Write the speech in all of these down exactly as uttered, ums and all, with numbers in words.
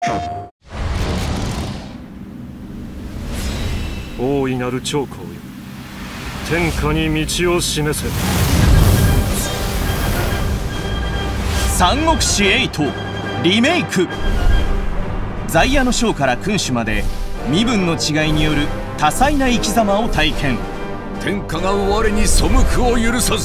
大いなる長江よ、天下に道を示せ。 三国志エイトリメイク。在野の将から君主まで身分の違いによる多彩な生き様を体験。 天下が我に背くを許さず。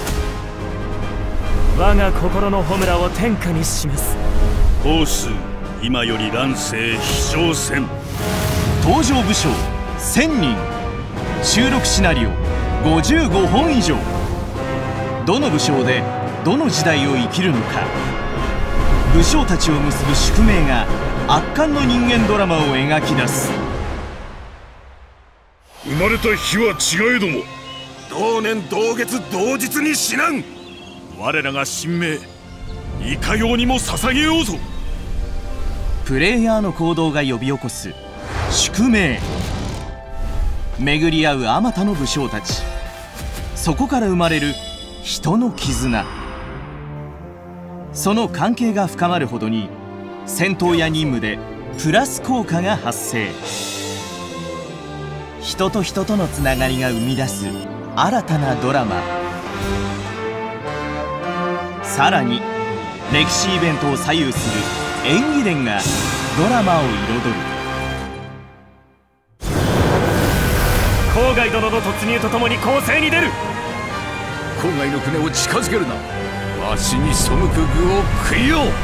我が心の炎を天下に示す。 法数今より乱世飛翔戦。 登場武将せんにん、収録シナリオごじゅうごほん以上。どの武将でどの時代を生きるのか、武将たちを結ぶ宿命が圧巻の人間ドラマを描き出す。 生まれた日は違えども同年同月同日に死なん。 我らが神明いかようにも捧げようぞ。 プレイヤーの行動が呼び起こす宿命。巡り合うあまたの武将たち、そこから生まれる人の絆。その関係が深まるほどに戦闘や任務でプラス効果が発生。人と人とのつながりが生み出す新たなドラマ。さらに歴史イベントを左右する演技伝がドラマを彩る。 郊外殿の突入とともに攻勢に出る。 郊外の船を近づけるな。わしに背く具を食いよう。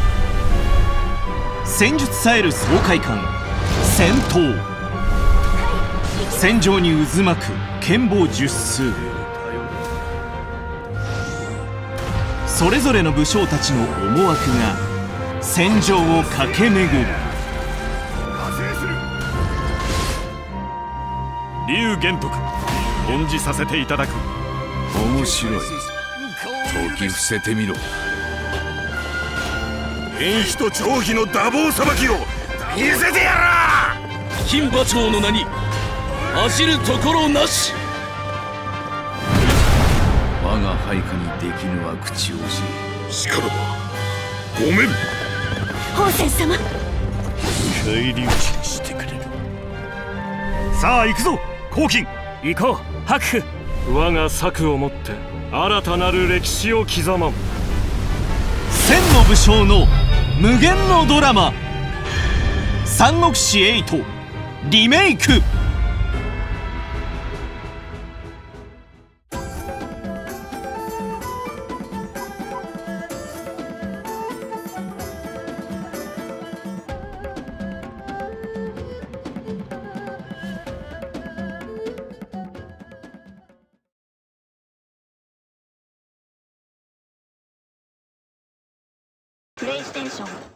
戦術さえる爽快感。戦闘戦場に渦巻く剣謀術数。それぞれの武将たちの思惑が戦場を駆け巡る。 龍玄徳恩じさせていただく。 面白い。解き伏せてみろ。 遠飛と張飛の打棒さばきを見せてやら。 金馬長の名に恥じるところなし。 我が配下にできぬは口惜しい。 しからばごめん。 宝泉様、 返り討ちにしてくれる。 さあ行くぞ黄金。 行こう白府。 我が策をもって新たなる歴史を刻まん。 千の武将の無限のドラマ「三国志エイトリメイク」。 プレイステーション